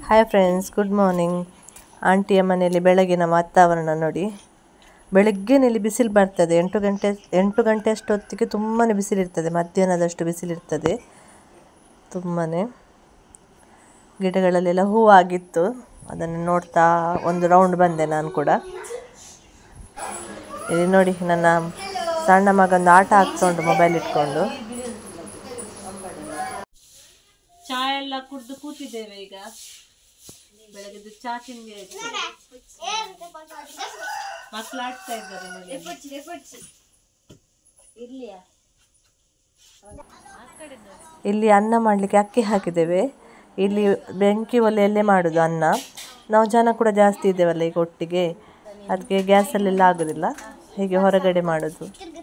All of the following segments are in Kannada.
Hi friends, good morning. ಆಂಟಿಯ ಮನೆಯಲ್ಲಿ ಬೆಳಗಿನ ವಾತಾವರಣ ನೋಡಿ. ಬೆಳಗ್ಗೆನಲ್ಲಿ ಬಿಸಿಲು ಬರ್ತದೆ. 8 ಗಂಟೆ ಅಷ್ಟೊತ್ತಿಗೆ ತುಂಬಾ ಬಿಸಿಲಿರ್ತದೆ. ಮಧ್ಯಾಹ್ನದಷ್ಟು ಬಿಸಿಲಿರ್ತದೆ ತುಂಬಾ. ಗಿಡಗಳಲ್ಲೆಲ್ಲ ಹೂವಾಗಿತ್ತು, ಅದನ್ನು ನೋಡ್ತಾ ಒಂದು ರೌಂಡ್ ಬಂದೆ ನಾನು ಕೂಡ. ಇಲ್ಲಿ ನೋಡಿ, ನನ್ನ ಸಣ್ಣ ಮಗಂದು ಆಟ ಆಗ್ತುಂಟು ಮೊಬೈಲ್ ಇಟ್ಕೊಂಡು. ಚಾ ಎಲ್ಲ ಕುಡಿದು ಕೂತಿದ್ದೇವೆ ಈಗ. ಬೆಳಗ್ಗೆ ಚಾ ತಿಂಡಿ ಆಯ್ತು. ಮಕ್ಕಳು ಆಡ್ತಾ ಇದ್ದಾರೆ. ಇಲ್ಲಿ ಅನ್ನ ಮಾಡಲಿಕ್ಕೆ ಅಕ್ಕಿ ಹಾಕಿದ್ದೇವೆ. ಇಲ್ಲಿ ಬೆಂಕಿ ಒಲೆಯಲ್ಲೇ ಮಾಡೋದು ಅನ್ನ. ನಾವು ಜನ ಕೂಡ ಜಾಸ್ತಿ ಇದ್ದೇವಲ್ಲ ಈಗ ಒಟ್ಟಿಗೆ, ಅದಕ್ಕೆ ಗ್ಯಾಸಲ್ಲೆಲ್ಲ ಆಗೋದಿಲ್ಲ, ಹೀಗೆ ಹೊರಗಡೆ ಮಾಡೋದು.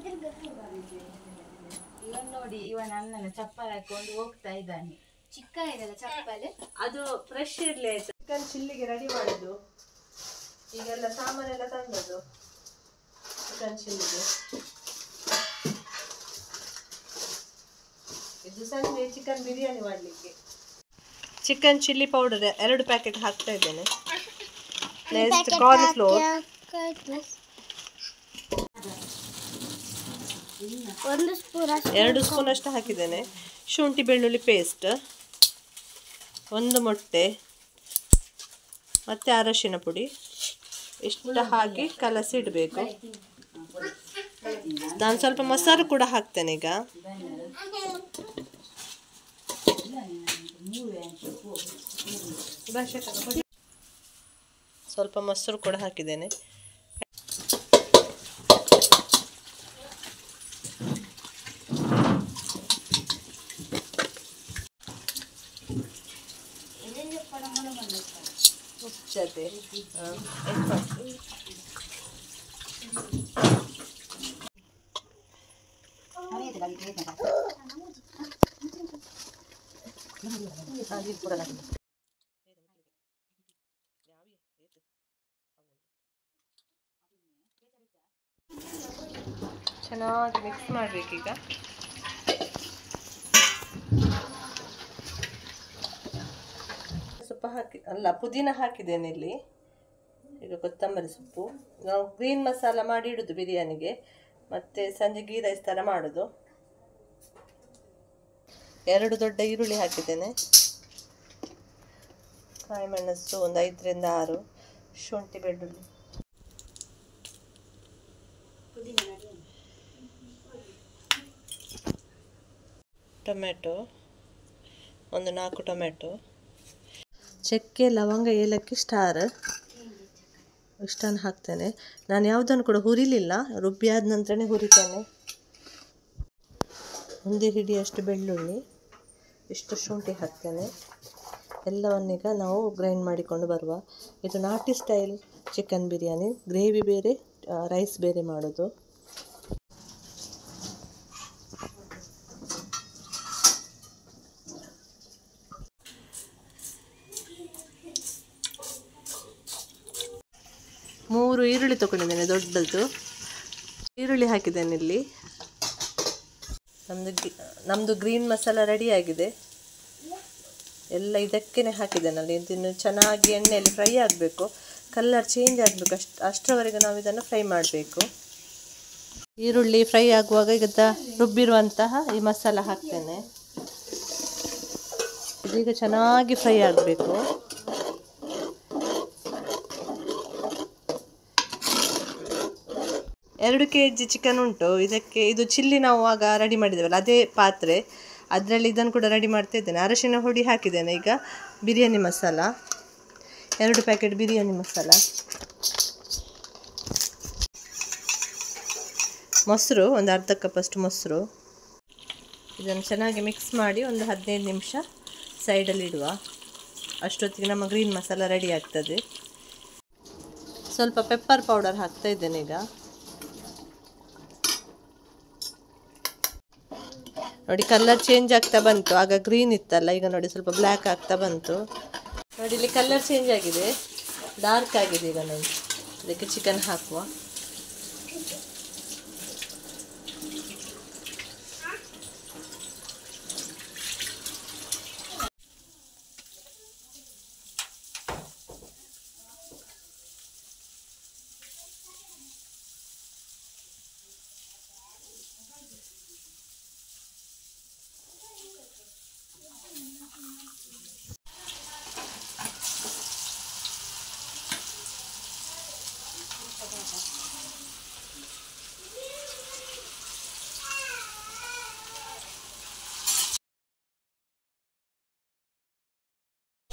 ನೋಡಿ, ಇವನ ಅಣ್ಣನ ಚಪ್ಪಲ್ ಹಾಕೊಂಡು ಹೋಗ್ತಾ ಇದ್ದಾನೆ. ಚಿಕ್ಕ ಇದೆಲ್ಲ ಚಪ್ಪಲ್, ಅದು ಫ್ರೆಶ್ ಇರ್ಲಿ ಆಯ್ತು. ಚಿಕನ್ ಚಿಲ್ಲಿಗೆ ರೆಡಿ ಮಾಡೋದು. ಈಗೆಲ್ಲ ಸಾಮಾನೆಲ್ಲ ತಂದದ್ದು ಚಿಕನ್ ಚಿಲ್ಲಿಗೆ. ಇದು ಸಂಜೆ ಚಿಕನ್ ಬಿರಿಯಾನಿ ಮಾಡಲಿಕ್ಕೆ. ಚಿಕನ್ ಚಿಲ್ಲಿ ಪೌಡರ್ 2 ಪ್ಯಾಕೆಟ್ ಹಾಕ್ತಾ ಇದ್ದೇನೆ. ನೆಕ್ಸ್ಟ್ ಕಾರ್ನ್ಫ್ಲೋರ್ 2 ಸ್ಪೂನ್ ಅಷ್ಟು ಹಾಕಿದ್ದೇನೆ. ಶುಂಠಿ ಬೆಳ್ಳುಳ್ಳಿ ಪೇಸ್ಟ್, 1 ಮೊಟ್ಟೆ ಮತ್ತು ಅರಶಿನ ಪುಡಿ ಇಷ್ಟು ಹಾಕಿ ಕಲಸಿ ಇಡಬೇಕು. ನಾನು ಸ್ವಲ್ಪ ಮೊಸರು ಕೂಡ ಹಾಕ್ತೇನೆ ಈಗ. ಸ್ವಲ್ಪ ಮೊಸರು ಕೂಡ ಹಾಕಿದ್ದೇನೆ. ಜೊತೆ ಚೆನ್ನಾಗಿ ಮಿಕ್ಸ್ ಮಾಡಬೇಕೀಗ. ಸೊಪ್ಪು ಪುದೀನ ಹಾಕಿದ್ದೇನೆ ಇಲ್ಲಿ. ಈಗ ಕೊತ್ತಂಬರಿ ಸೊಪ್ಪು. ನಾವು ಗ್ರೀನ್ ಮಸಾಲ ಮಾಡಿ ಇಡುದು ಬಿರಿಯಾನಿಗೆ, ಮತ್ತು ಸಂಜೆ ಗೀ ರೈಸ್ ಥರ ಮಾಡೋದು. 2 ದೊಡ್ಡ ಈರುಳ್ಳಿ ಹಾಕಿದ್ದೇನೆ. ಕಾಯಿ ಮೆಣಸು ಒಂದು 5 ರಿಂದ 6, ಶುಂಠಿ ಬೆಳ್ಳುಳ್ಳಿ, ಟೊಮೆಟೊ ಒಂದು 4 ಟೊಮೆಟೊ, ಚಕ್ಕೆ ಲವಂಗ ಏಲಕ್ಕಿ ಸ್ಟಾರ್ ಇಷ್ಟನ್ನು ಹಾಕ್ತೇನೆ. ನಾನು ಯಾವುದನ್ನು ಕೂಡ ಹುರಿಲಿಲ್ಲ, ರುಬ್ಬಿ ಆದ ನಂತರನೇ ಹುರಿತೇನೆ. 1 ಹಿಡಿಯಷ್ಟು ಬೆಳ್ಳುಳ್ಳಿ, ಇಷ್ಟು ಶುಂಠಿ ಹಾಕ್ತೇನೆ. ಎಲ್ಲವನ್ನೀಗ ನಾವು ಗ್ರೈಂಡ್ ಮಾಡಿಕೊಂಡು ಬರುವ. ಇದು ನಾಟಿ ಸ್ಟೈಲ್ ಚಿಕನ್ ಬಿರಿಯಾನಿ. ಗ್ರೇವಿ ಬೇರೆ, ರೈಸ್ ಬೇರೆ ಮಾಡೋದು. ಮೂರು ಈರುಳ್ಳಿ ತಗೊಂಡಿದ್ದೇನೆ, ದೊಡ್ಡದು ಈರುಳ್ಳಿ ಹಾಕಿದ್ದೇನೆ ಇಲ್ಲಿ. ನಮ್ಮದು ಗ್ರೀನ್ ಮಸಾಲ ರೆಡಿ ಆಗಿದೆ. ಎಲ್ಲ ಇದಕ್ಕೇ ಹಾಕಿದ್ದೇನಲ್ಲಿ. ಇದನ್ನು ಚೆನ್ನಾಗಿ ಎಣ್ಣೆಯಲ್ಲಿ ಫ್ರೈ ಆಗಬೇಕು, ಕಲರ್ ಚೇಂಜ್ ಆಗಬೇಕು. ಅಷ್ಟರವರೆಗೆ ನಾವು ಇದನ್ನು ಫ್ರೈ ಮಾಡಬೇಕು. ಈರುಳ್ಳಿ ಫ್ರೈ ಆಗುವಾಗ ಈಗ ರುಬ್ಬಿರುವಂತಹ ಈ ಮಸಾಲ ಹಾಕ್ತೇನೆ. ಇದೀಗ ಚೆನ್ನಾಗಿ ಫ್ರೈ ಆಗಬೇಕು. ಎರಡು kg ಚಿಕನ್ ಉಂಟು. ಇದು ಚಿಲ್ಲಿ ನಾವು ಆಗ ರೆಡಿ ಮಾಡಿದ್ದೇವಲ್ಲ, ಅದೇ ಪಾತ್ರೆ, ಅದರಲ್ಲಿ ಇದನ್ನು ಕೂಡ ರೆಡಿ ಮಾಡ್ತಾ ಇದ್ದೇನೆ. ಅರಶಿನ ಹುಡಿ ಹಾಕಿದ್ದೇನೆ. ಈಗ ಬಿರಿಯಾನಿ ಮಸಾಲ 2 ಪ್ಯಾಕೆಟ್ ಬಿರಿಯಾನಿ ಮಸಾಲ, ಮೊಸರು ಒಂದು ಅರ್ಧ ಕಪ್ ಅಷ್ಟು ಮೊಸರು. ಇದನ್ನು ಚೆನ್ನಾಗಿ ಮಿಕ್ಸ್ ಮಾಡಿ ಒಂದು 15 ನಿಮಿಷ ಸೈಡಲ್ಲಿ ಇಡುವ. ಅಷ್ಟೊತ್ತಿಗೆ ನಮ್ಮ ಗ್ರೀನ್ ಮಸಾಲ ರೆಡಿ ಆಗ್ತದೆ. ಸ್ವಲ್ಪ ಪೆಪ್ಪರ್ ಪೌಡರ್ ಹಾಕ್ತಾ ಇದ್ದೇನೆ ಈಗ. ನೋಡಿ, ಕಲರ್ ಚೇಂಜ್ ಆಗ್ತಾ ಬಂತು. ಆಗ ಗ್ರೀನ್ ಇತ್ತಲ್ಲ, ಈಗ ನೋಡಿ ಸ್ವಲ್ಪ ಬ್ಲ್ಯಾಕ್ ಆಗ್ತಾ ಬಂತು. ನೋಡಿ, ಇಲ್ಲಿ ಕಲರ್ ಚೇಂಜ್ ಆಗಿದೆ, ಡಾರ್ಕ್ ಆಗಿದೆ. ಈಗ ನೋಡಿ, ಅದಕ್ಕೆ ಚಿಕನ್ ಹಾಕುವ.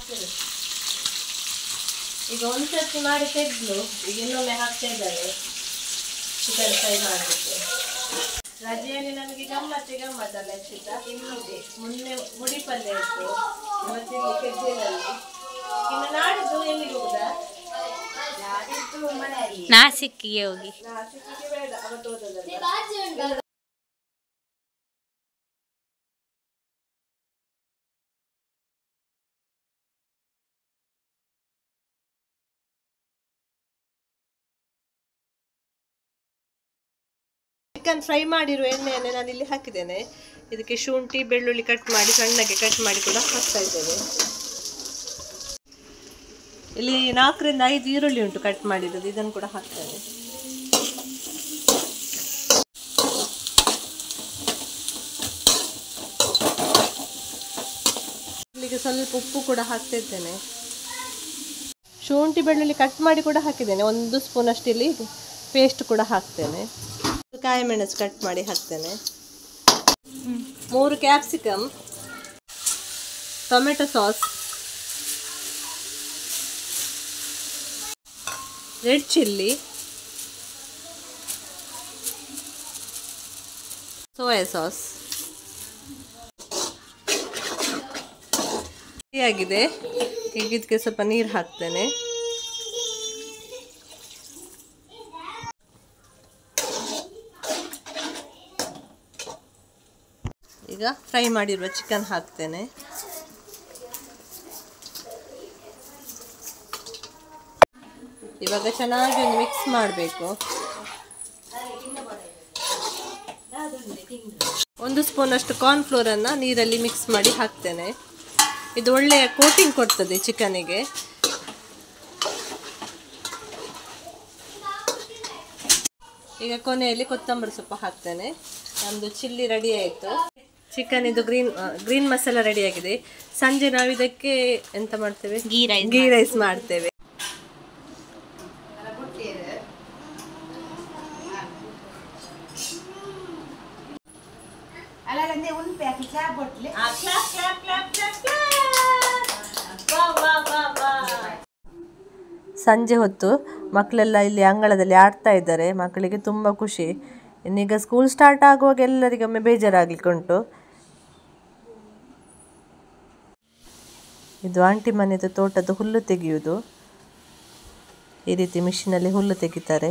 ಈಗ ಒಂದ್ಸರ್ತಿ ಮಾಡಿ ತೆಗೆದು ಈಗ ಇನ್ನೊಮ್ಮೆ ಹಾಕ್ತಾ ಇದ್ದಾರೆ ಚಿಕನ್ ಫ್ರೈ ಮಾಡಲಿಕ್ಕೆ. ರಜೆಯಲ್ಲಿ ನಮಗೆ ಗಮ್ಮತ್ತಲ್ಲ ಅಕ್ಷಿತಾ. ಮೊನ್ನೆ ಮುಡಿ ಪಲ್ಯ ಇತ್ತು, ಇವತ್ತಿಲ್ಲಿ ಕೆಜ್ಜೆನಲ್ಲಿ. ಇನ್ನು ನಾಡಿದ್ದು ಎಲ್ಲಿಗೆ ಹೋಗುದಾ? ನಾಡಿದ್ದು ಮನೆಯಲ್ಲಿ ನಾಸಿಕ್ಕಿಗೆ ಹೋಗಿ. ನಾಸಿಕ್ಕಿಗೆ ಬೇಡ, ಅವತ್ತು ಹೋದದಲ್ಲ. ಚಿಕನ್ ಫ್ರೈ ಮಾಡಿರುವ ಎಣ್ಣೆಯನ್ನೇ ನಾನು ಇಲ್ಲಿ ಹಾಕಿದ್ದೇನೆ. ಇದಕ್ಕೆ ಶುಂಠಿ ಬೆಳ್ಳುಳ್ಳಿ ಕಟ್ ಮಾಡಿ ಸಣ್ಣಗೆ ಕಟ್ ಮಾಡಿ ಕೂಡ ಹಾಕ್ತಾ ಇದ್ದೇನೆ. ಇಲ್ಲಿ 4 ರಿಂದ 5 ಈರುಳ್ಳಿ ಉಂಟು ಕಟ್ ಮಾಡಿರೋದು, ಇದನ್ನು ಕೂಡ ಹಾಕ್ತೇನೆ. ಇಲ್ಲಿಗೆ ಸ್ವಲ್ಪ ಉಪ್ಪು ಕೂಡ ಹಾಕ್ತಾ ಇದ್ದೇನೆ. ಶುಂಠಿ ಬೆಳ್ಳುಳ್ಳಿ ಕಟ್ ಮಾಡಿ ಕೂಡ ಹಾಕಿದ್ದೇನೆ. 1 ಸ್ಪೂನ್ ಅಷ್ಟು ಇಲ್ಲಿ ಪೇಸ್ಟ್ ಕೂಡ ಹಾಕ್ತೇನೆ. ಕಾಯಿ ಮೆಣಸು ಕಟ್ ಮಾಡಿ ಹಾಕ್ತೇನೆ. 3 capsicum, tomato sauce, red chilli, soya sauce ಆಗಿದೆ. ಈಗ ಇದಕ್ಕೆ ಸ್ವಲ್ಪ ನೀರು ಹಾಕ್ತೇನೆ. ಈಗ ಫ್ರೈ ಮಾಡಿರುವ ಚಿಕನ್ ಹಾಕ್ತೇನೆ. ಇವಾಗ ಚೆನ್ನಾಗಿ ಒಂದು ಮಿಕ್ಸ್ ಮಾಡಬೇಕು. 1 ಸ್ಪೂನ್ ಅಷ್ಟು ಕಾರ್ನ್ಫ್ಲೋರ್ ಅನ್ನು ನೀರಲ್ಲಿ ಮಿಕ್ಸ್ ಮಾಡಿ ಹಾಕ್ತೇನೆ. ಇದು ಒಳ್ಳೆಯ ಕೋಟಿಂಗ್ ಕೊಡ್ತದೆ ಚಿಕನಿಗೆ. ಈಗ ಕೊನೆಯಲ್ಲಿ ಕೊತ್ತಂಬರಿ ಸೊಪ್ಪು ಹಾಕ್ತೇನೆ. ನಮ್ಮದು ಚಿಲ್ಲಿ ರೆಡಿ ಆಯಿತು. ಚಿಕನ್ ಇದು ಗ್ರೀನ್ ಮಸಾಲ ರೆಡಿ ಆಗಿದೆ. ಸಂಜೆ ನಾವು ಇದಕ್ಕೆ ಎಂತ ಮಾಡ್ತೇವೆ? ಗೀ ರೈಸ್ ಮಾಡ್ತೇವೆ. ಸಂಜೆ ಹೊತ್ತು ಮಕ್ಕಳೆಲ್ಲ ಇಲ್ಲಿ ಅಂಗಳದಲ್ಲಿ ಆಡ್ತಾ ಇದ್ದಾರೆ. ಮಕ್ಕಳಿಗೆ ತುಂಬ ಖುಷಿ. ಇನ್ನೀಗ ಸ್ಕೂಲ್ ಸ್ಟಾರ್ಟ್ ಆಗುವಾಗ ಎಲ್ಲರಿಗೊಮ್ಮೆ ಬೇಜಾರಾಗ್ಲಿಕ್ಕೆ ಉಂಟು. ಇದು ಆಂಟಿ ಮನೆದು ತೋಟದ ಹುಲ್ಲು ತೆಗೆಯುವುದು. ಈ ರೀತಿ ಮಿಷಿನಲ್ಲಿ ಹುಲ್ಲು ತೆಗಿತಾರೆ.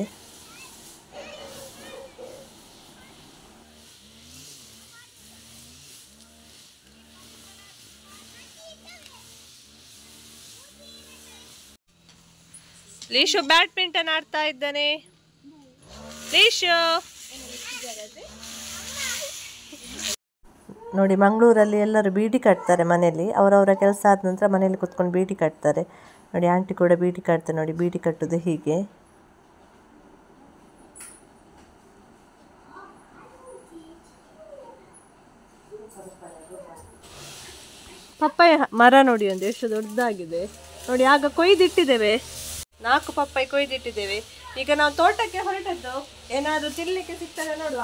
ಲೀಶು ಬ್ಯಾಡ್ಮಿಂಟನ್ ಆಡ್ತಾ ಇದ್ದಾನೆ. ಲೀಶು ನೋಡಿ, ಮಂಗಳೂರಲ್ಲಿ ಎಲ್ಲರೂ ಬೀಡಿ ಕಟ್ತಾರೆ ಮನೆಯಲ್ಲಿ. ಅವರವರ ಕೆಲಸ ಆದ ನಂತರ ಮನೆಯಲ್ಲಿ ಕುತ್ಕೊಂಡು ಬೀಡಿ ಕಟ್ತಾರೆ. ನೋಡಿ, ಆಂಟಿ ಕೂಡ ಬೀಡಿ ಕಟ್ತಾರೆ. ನೋಡಿ, ಬೀಡಿ ಕಟ್ಟುದು ಹೀಗೆ. ಪಪ್ಪಾಯ ಮರ ನೋಡಿ ಒಂದು ಎಷ್ಟು ದೊಡ್ಡದಾಗಿದೆ ನೋಡಿ. ಆಗ ಕೊಯ್ದಿಟ್ಟಿದ್ದೇವೆ, 4 ಪಪ್ಪಾಯಿ ಕೊಯ್ದಿಟ್ಟಿದ್ದೇವೆ. ಈಗ ನಾವು ತೋಟಕ್ಕೆ ಹೊರಟದ್ದು, ಏನಾದರೂ ತಿನ್ನಲಿಕ್ಕೆ ಸಿಗ್ತದೆ ನೋಡುವ.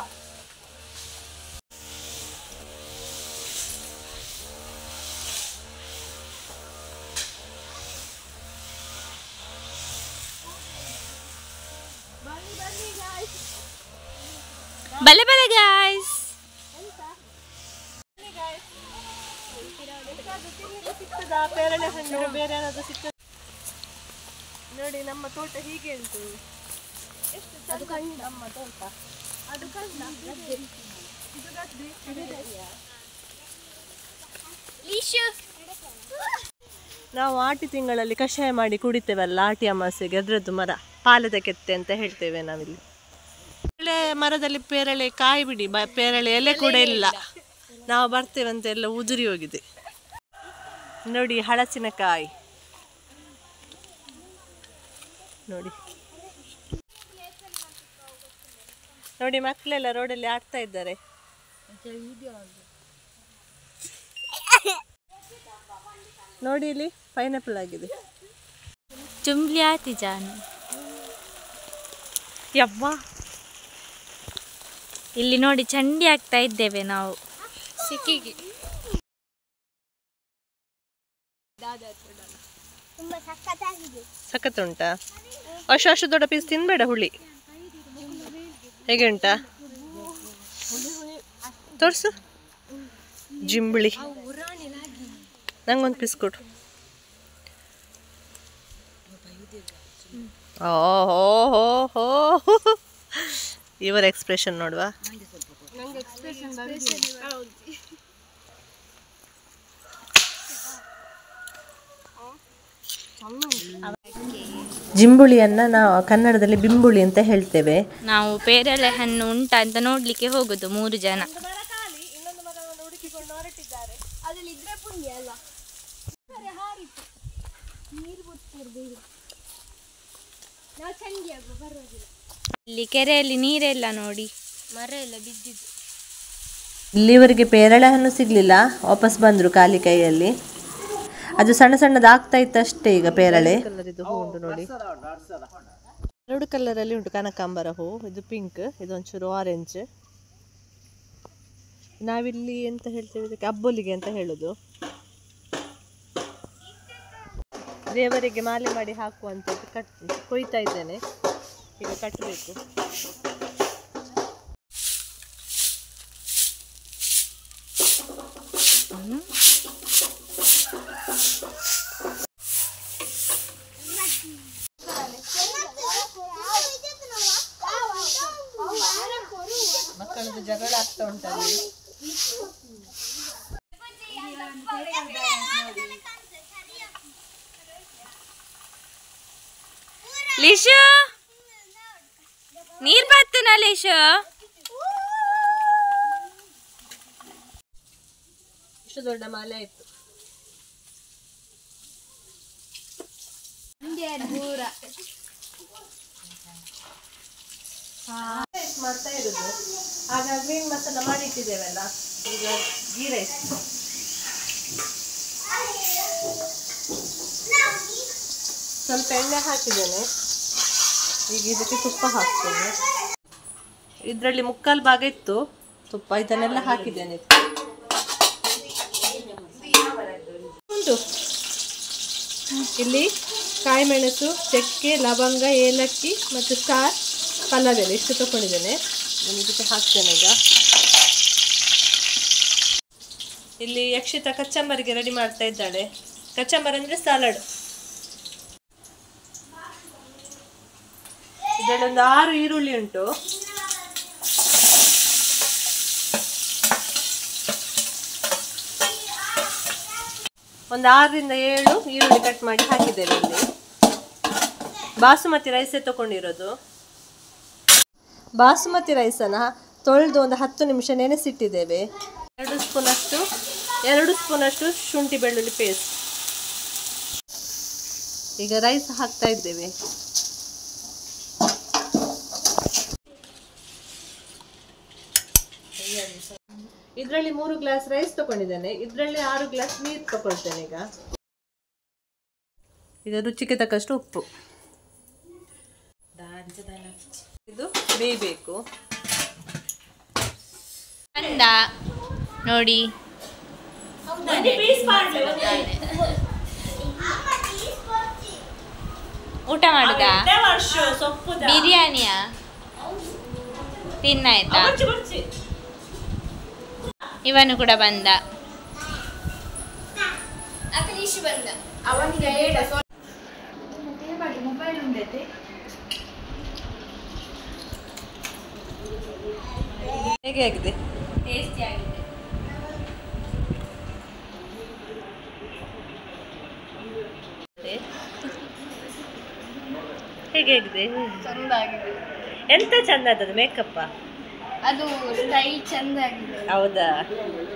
ಬಲೆ ಬಲೆ ಗಾಯ್ಸ್, ಸಿಗ್ತದಾ ಪೇರಳೆ ಹಣ್ಣು, ಬೇರೆ ಏನಾದರೂ ಸಿಗ್ತದೆ ನೋಡಿ. ನಮ್ಮ ತೋಟ ಹೀಗೆ ಉಂಟು. ಅದು ಕಣ್ಣು ನಮ್ಮ ತೋಟ. ಅದು ನಾವು ಆಟಿ ತಿಂಗಳಲ್ಲಿ ಕಷಾಯ ಮಾಡಿ ಕುಡಿತೇವಲ್ಲ, ಆಟಿ ಅಮಾಸೆಗೆ, ಅದರದ್ದು ಮರ ಪಾಲದ ಕೆತ್ತೆ ಅಂತ ಹೇಳ್ತೇವೆ ನಾವಿಲ್ಲಿ. ಪೇರಳೆ ಮರದಲ್ಲಿ ಪೇರಳೆ ಕಾಯಿ ಬಿಡಿ, ಪೇರಳೆ ಎಲೆ ಕೂಡ ಇಲ್ಲ. ನಾವು ಬರ್ತೇವಂತ ಎಲ್ಲ ಉದುರಿ ಹೋಗಿದೆ ನೋಡಿ. ಹಳಸಿನಕಾಯಿ ನೋಡಿ ನೋಡಿ, ಮಕ್ಕಳೆಲ್ಲ ರೋಡಲ್ಲಿ ಆಡ್ತಾ ಇದ್ದಾರೆ. ನೋಡಿ, ಇಲ್ಲಿ ಪೈನಾಪಲ್ ಆಗಿದೆ. ಚುಂಬ್ಲಿ ಆತಿ ಜಾನು ಯವ್ವ. ಇಲ್ಲಿ ನೋಡಿ, ಚಂಡಿ ಆಗ್ತಾ ಇದ್ದೇವೆ ನಾವು ಸಿಕ್ಕಿಗೆ. ಸಖತ್ ಉಂಟಾ? ಅಷ್ಟು ದೊಡ್ಡ ಪೀಸ್ ತಿನ್ಬೇಡ, ಹುಳಿ. ಹೇಗೆ ಉಂಟಾ ತೋರ್ಸು. ಜಿಂಬಳಿ ನಂಗೊಂದು ಪೀಸ್ ಕೊಡು. ಓಹೋ ಇವರ ಎಕ್ಸ್ಪ್ರೆಷನ್ ನೋಡುವ. ಜಿಂಬುಳಿಯನ್ನ ನಾವು ಕನ್ನಡದಲ್ಲಿ ಬಿಂಬುಳಿ ಅಂತ ಹೇಳ್ತೇವೆ. ನಾವು ಪೇರಳೆ ಹಣ್ಣು ಉಂಟಾ ಅಂತ ನೋಡ್ಲಿಕ್ಕೆ ಹೋಗುದು 3 ಜನ. ಇಲ್ಲಿ ಕೆರೆಯಲ್ಲಿ ನೀರೆಲ್ಲ ನೋಡಿ, ಮರ ಎಲ್ಲ ಬಿದ್ದಿದ್ದು. ಇಲ್ಲಿವರೆಗೆ ಪೇರಳೆ ಹಣ್ಣು ಸಿಗ್ಲಿಲ್ಲ, ವಾಪಸ್ ಬಂದ್ರು ಖಾಲಿ ಕೈಯಲ್ಲಿ. ಅದು ಸಣ್ಣ ಸಣ್ಣದಾಗ್ತಾ ಇತ್ತಷ್ಟೇ. ಈಗ ಪೇರಳೆ ಕಲರ್ ಹೂ ಉಂಟು ನೋಡಿ, 2 ಕಲರಲ್ಲಿ ಉಂಟು. ಕನಕಾಂಬರ ಹೂ, ಇದು ಪಿಂಕ್, ಇದೊಂಚೂರು ಆರೆಂಜ್. ನಾವಿಲ್ಲಿ ಎಂತ ಹೇಳ್ತೇವೆ ಇದಕ್ಕೆ, ಅಬ್ಬೊಲಿಗೆ ಅಂತ ಹೇಳುದು. ದೇವರಿಗೆ ಮಾಲೆ ಮಾಡಿ ಹಾಕುವಂಥದ್ದು. ಕೊಯ್ತಾ ಇದ್ದೇನೆ, ಈಗ ಕಟ್ಟಬೇಕು. ಮಕ್ಕಳದ್ದು ಜಗಳ ಆಗ್ತಾ ಉಂಟಲ್ಲಿ. ಲಿಶು ನೀರ್ ಬರ್ತನ ಲಿಶು. ಇಷ್ಟು ದೊಡ್ಡ ಮಾಲೆ ಆಯ್ತು. ಮಾಡ್ತಾ ಇರುದು. ಆಗ ಗ್ರೀನ್ ಮಸಾಲ ಮಾಡಿ ಇಟ್ಟಿದ್ದೇವಲ್ಲ, ಈಗ ಗೀ ರೈಸ್. ಸ್ವಲ್ಪ ಎಣ್ಣೆ ಹಾಕಿದ್ದೇನೆ, ಈಗ ಇದಕ್ಕೆ ತುಪ್ಪ ಹಾಕ್ತೇನೆ. ಇದರಲ್ಲಿ 3/4 ಭಾಗ ಇತ್ತು ತುಪ್ಪ, ಇದನ್ನೆಲ್ಲ ಹಾಕಿದ್ದೇನೆ. ಉಂಟು ಇಲ್ಲಿ ಕಾಯಿ ಮೆಣಸು, ಚಕ್ಕೆ, ಲವಂಗ, ಏಲಕ್ಕಿ ಮತ್ತು ಸ್ಟಾರ್, ಪಲಾವ್ ಎಲೆ ಇಷ್ಟು ತಗೊಂಡಿದ್ದೇನೆ. ನಾನು ಇದಕ್ಕೆ ಹಾಕ್ತೇನೆ. ಈಗ ಇಲ್ಲಿ ಯಕ್ಷಿತ ಕಚ್ಚಂಬರಿಗೆ ರೆಡಿ ಮಾಡ್ತಾ ಇದ್ದಾಳೆ. ಕಚ್ಚಂಬರ್ ಅಂದರೆ ಸಲಾಡ್. ಇದರಲ್ಲಿ ಒಂದು 6 ಈರುಳ್ಳಿ ಉಂಟು. ಒಂದು 6ರಿಂದ 7 ಈರುಳ್ಳಿ ಕಟ್ ಮಾಡಿ ಹಾಕಿದ್ದೇವೆ. ಇಲ್ಲಿ ಬಾಸುಮತಿ ರೈಸೇ ತಗೊಂಡಿರೋದು. ಬಾಸುಮತಿ ರೈಸನ್ನು ತೊಳೆದು ಒಂದು 10 ನಿಮಿಷ ನೆನೆಸಿಟ್ಟಿದ್ದೇವೆ. 2 ಸ್ಪೂನಷ್ಟು ಶುಂಠಿ ಬೆಳ್ಳುಳ್ಳಿ ಪೇಸ್ಟ್. ಈಗ ರೈಸ್ ಹಾಕ್ತಾ ಇದ್ದೇವೆ. ಇದರಲ್ಲಿ 3 ಗ್ಲಾಸ್ ರೈಸ್ ತಗೊಂಡಿದ್ದೇನೆ. ಇದರಲ್ಲಿ 6 ಗ್ಲಾಸ್ ನೀರು ತಗೊಳ್ತೇನೆ. ಈಗ ರುಚಿಗೆ ತಕ್ಕಷ್ಟು ಉಪ್ಪು. ಇದು ಬೇಯಬೇಕು. ಅಂದ ನೋಡಿ, ಊಟ ಮಾಡುದ? ಬಿರಿಯಾನಿಯ ತಿನ್ನಾಯ್ತಾ? ಇವನು ಕೂಡ ಬಂದ. ಹೇಗೆ ಆಗಿದೆ? ಟೇಸ್ಟಿ ಆಗಿದೆ. ಹೇಗೆ ಆಗಿದೆ? ಚಂದ ಆಗಿದೆ. ಎಂತ ಚಂದ ಆದದ್ದು ಮೇಕಪ್? ಅದು ಸ್ಟೈಲ್ ಚಂದ ಆಗಿದೆ. ಹೌದಾ?